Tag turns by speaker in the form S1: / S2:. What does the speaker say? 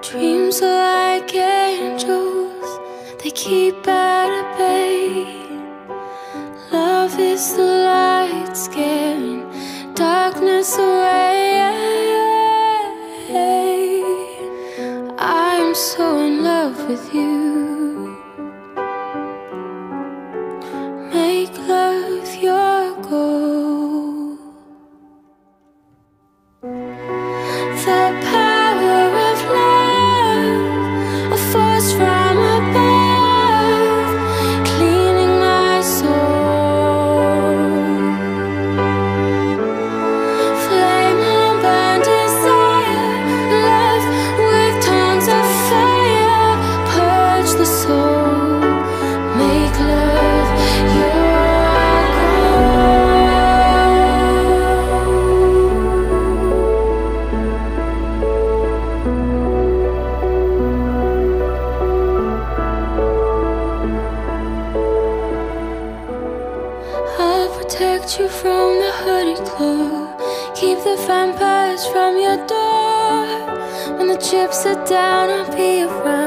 S1: Dreams are like angels, they keep at bay. Love is the light scaring darkness away. I'm so in love with you. Make love your goal. The power of love, a force from above, cleaning my soul. Flame on burn desire, love with tongues of fire, purge the soul. Make love your protect you from the hooded claw, keep the vampires from your door. When the chips are down, I'll be around.